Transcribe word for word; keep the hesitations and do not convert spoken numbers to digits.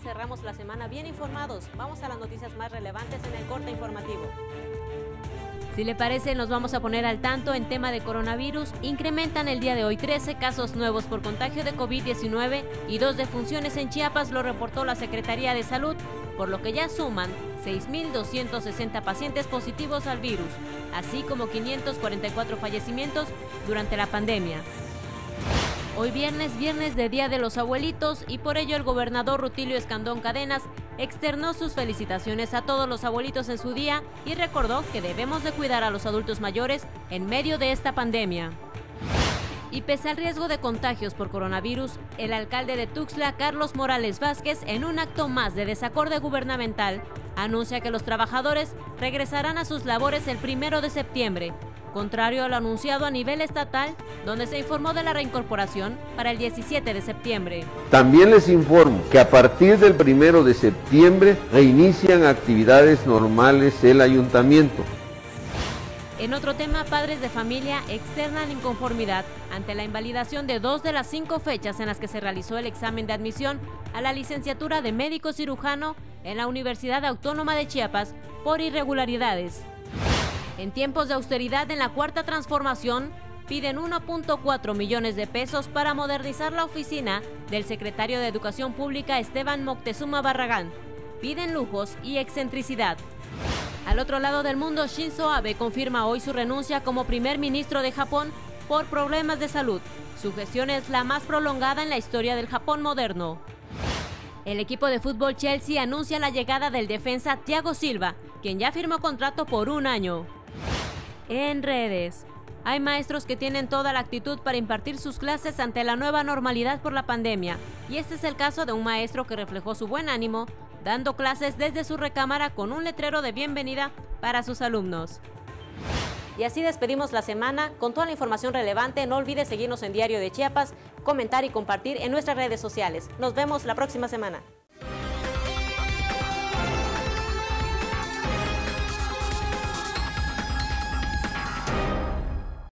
cerramos la semana bien informados. Vamos a las noticias más relevantes en el corte informativo. Si le parece, nos vamos a poner al tanto en tema de coronavirus. Incrementan el día de hoy trece casos nuevos por contagio de COVID diecinueve y dos defunciones en Chiapas, lo reportó la Secretaría de Salud, por lo que ya suman seis mil doscientos sesenta pacientes positivos al virus, así como quinientos cuarenta y cuatro fallecimientos durante la pandemia. Hoy viernes, viernes de Día de los Abuelitos, y por ello el gobernador Rutilio Escandón Cadenas externó sus felicitaciones a todos los abuelitos en su día y recordó que debemos de cuidar a los adultos mayores en medio de esta pandemia. Y pese al riesgo de contagios por coronavirus, el alcalde de Tuxtla, Carlos Morales Vázquez, en un acto más de desacorde gubernamental, anuncia que los trabajadores regresarán a sus labores el primero de septiembre, contrario a lo anunciado a nivel estatal, donde se informó de la reincorporación para el diecisiete de septiembre. También les informo que a partir del primero de septiembre reinician actividades normales el ayuntamiento. En otro tema, padres de familia externan inconformidad ante la invalidación de dos de las cinco fechas en las que se realizó el examen de admisión a la licenciatura de médico cirujano en la Universidad Autónoma de Chiapas por irregularidades. En tiempos de austeridad en la Cuarta Transformación, piden uno punto cuatro millones de pesos para modernizar la oficina del secretario de Educación Pública Esteban Moctezuma Barragán. Piden lujos y excentricidad. Al otro lado del mundo, Shinzo Abe confirma hoy su renuncia como primer ministro de Japón por problemas de salud. Su gestión es la más prolongada en la historia del Japón moderno. El equipo de fútbol Chelsea anuncia la llegada del defensa Thiago Silva, quien ya firmó contrato por un año. En redes, hay maestros que tienen toda la actitud para impartir sus clases ante la nueva normalidad por la pandemia, y este es el caso de un maestro que reflejó su buen ánimo, dando clases desde su recámara con un letrero de bienvenida para sus alumnos. Y así despedimos la semana con toda la información relevante. No olvides seguirnos en Diario de Chiapas, comentar y compartir en nuestras redes sociales. Nos vemos la próxima semana.